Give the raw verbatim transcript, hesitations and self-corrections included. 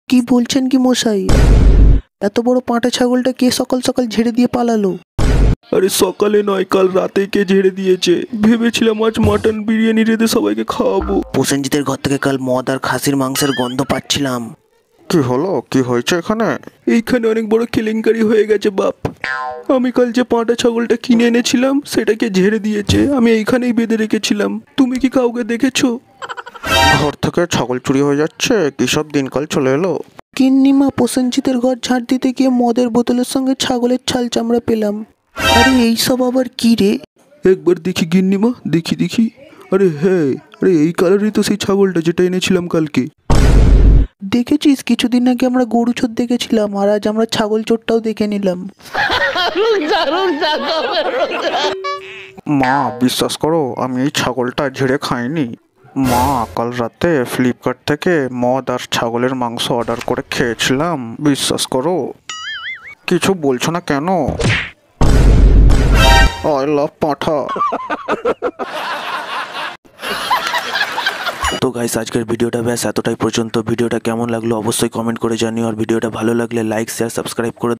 কি বলছেন কি মশাই? এত বড় পাঁঠা ছাগলটা কে সকাল সকাল ঝেড়ে দিয়ে পালালো? আরে সকালে নয়, কাল রাতে কে ঝেড়ে দিয়েছে। ভেবেছিলাম আজ মাটন বিরিয়ানি রেঁধে সবাইকে খাওয়াবো। প্রসেনজিতের ঘর থেকে কাল মদ আর খাসির মাংসের গন্ধ পাচ্ছিলাম। কি হলো? কি হয়েছে এখানে? এইখানে অনেক বড় কেলেঙ্কারি হয়ে গেছে বাপ। আমি কাল যে পাঁঠা ছাগলটা কিনে এনেছিলাম সেটাকে ঝেড়ে দিয়েছে। আমি এইখানেই বেঁধে রেখেছিলাম। তুমি কি কাউকে দেখেছো? ঘর থেকে ছাগল চুরি হয়ে যাচ্ছে, কি সব দিনকাল চলে এলো। কিন্নিমা, প্রসেনজিতের ঘর ঝাড় দিতে গিয়ে মদের বোতলের সঙ্গে ছাগলের ছাল চামড়া পেলাম। আরে এইসব আবার কি রে? একবার দেখি গিন্নিমা, দেখি দেখি। আরে হ্যাঁ, আরে এই কালারই তো সেই ছাগলটা যেটা এনেছিলাম কালকে। দেখেছিস, কিছুদিন আগে আমরা গরু চোর দেখেছিলাম, আর আজ আমরা ছাগল চোরটাও দেখে নিলাম। মা, বিশ্বাস করো আমি এই ছাগলটা ঝেড়ে খাইনি। মা, কাল রাতে ফ্লিপকার্ট থেকে মদ আর ছাগলের মাংস অর্ডার করে খেয়েছিলাম, বিশ্বাস করো। কিছু বলছো না কেন? আই লাভ পাঁঠা। তো গাইস, আজকের ভিডিওটা ব্যাস এতটাই পর্যন্ত। ভিডিওটা কেমন লাগলো অবশ্যই কমেন্ট করে জানিও, আর ভিডিওটা ভালো লাগলে লাইক শেয়ার সাবস্ক্রাইব করে